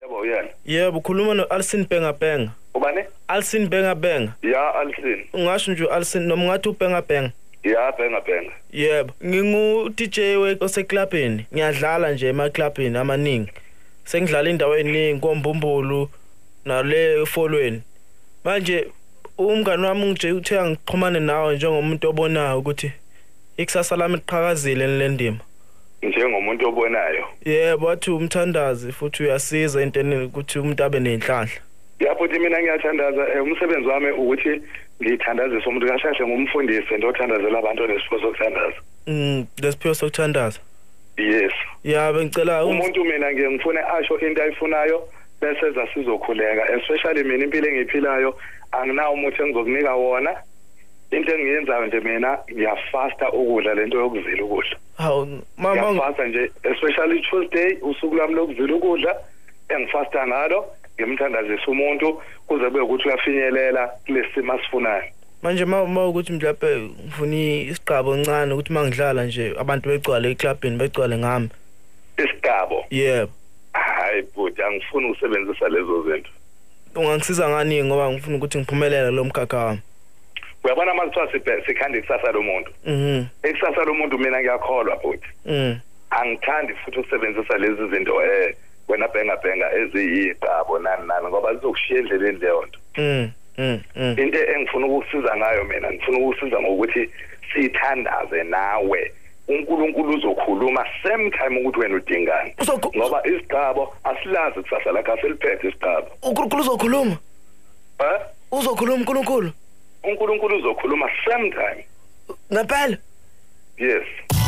Uyena? Yebo, ukhuluma no-Alsin Benga. Ubani? Alsin Benga. Ya, Alsin. Ungasho nje Alsin noma ngathi uBenga. Ya, Benga. Yebo, ngingu-DJ oseclubini. Ngiyadlala nje emaclubini amaningi. Sengidlala endaweni eningi koMbumbulu nale efolweni. Manje umngani wami nje uthe ngixhumane nawe njengomuntu obonayo ukuthi ikusasa lami liqhakazile le ndima. Njengomuntu obonayo. Yebo, wathi umthandazi futhi uyasiza entweni ukuthi umuntu abe nenhlanhla. Ya futhi mina ngiyathandaza umsebenzi wami ukuthi ngithandazise umuntu kashashe ngumfundisi ndothandazela abantu lesipho sokuthandaza. Lesipho sokuthandaza. Yes. Ya bengicela umuntu mina ngifuna asho into ayifunayo bese zasizokhuleka, especially mina impilo engiphilayo anginawo umuthi engizokunika wona. Into engiyenzayo nje mina ngiyafasta ukudla lento yokuzila ukudla. Hawu mama ngiyafasta nje, especially Tuesday usuku lami lokuzila ukudla engifasta ngalo ngimthandazisa umuntu kuze kube ukuthi uyafinyelela kulesimo asifunayo. Manje uma ukuthi mhlawumbe ngifuna isigqabo encane ukuthi mangidlala nje abantu begcwale eclubini begcwale ngami. Isigqabo? Yebo. Hayi bhuti, angifuni ukusebenzisa lezo zinto. Ungangisiza ngani ngoba ngifuna ukuthi ngiphumelele lo mkhakha wami. Uyabona manje sikhanda ikusasa lomuntu. Ikusasa lomuntu mina ngiyakholwa bhuti. Angithandi futhi ukusebenzisa lezi zinto wena Benga eziyigqabo nani ngoba lizokushiya endleleni leyo nto. Into engifuna ukukusiza ngayo mina ngifuna ukukusiza ngokuthi sithandaze nawe. uNkulunkulu uzokhuluma same time ukuthi wena udingani. Ngoba isigqabo asilazi kusasa lakho aseliphethe isigqabo. uNkulunkulu uzokhuluma? Uzokhuluma uNkulunkulu? uNkulunkulu uzokhuluma same time. Ngempela? Yes.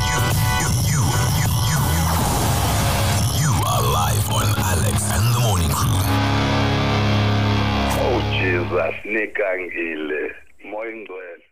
You are live on Alex and the Morning Crew. Oh Jesus, nikangile moya ingcwele.